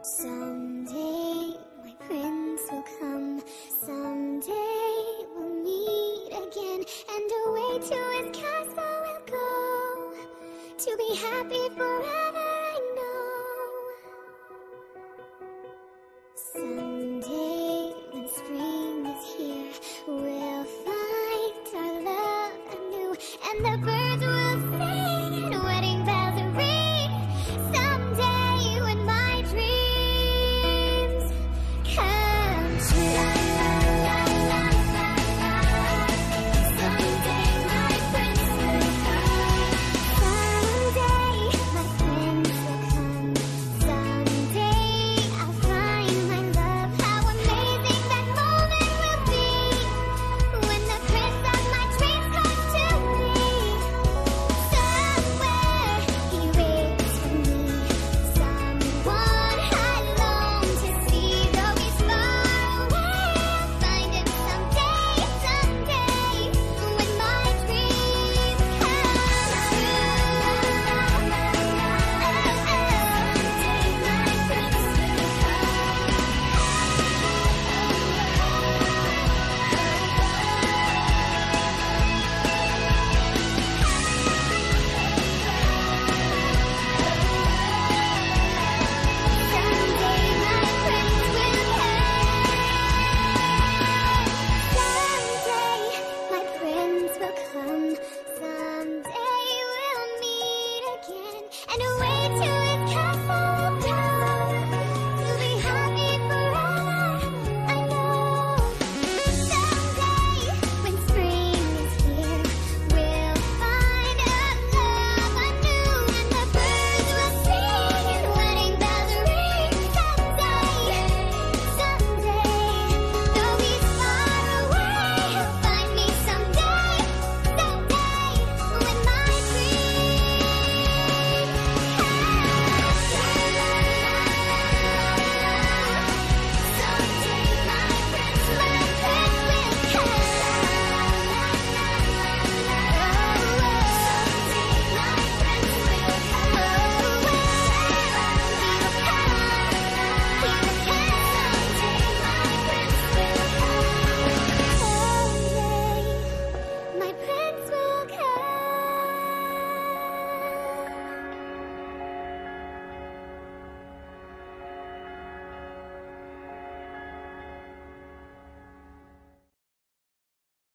Someday my prince will come. Someday we'll meet again, and away to his castle we'll go, to be happy forever, I know. Someday when spring is here, we'll find our love anew, and the birds will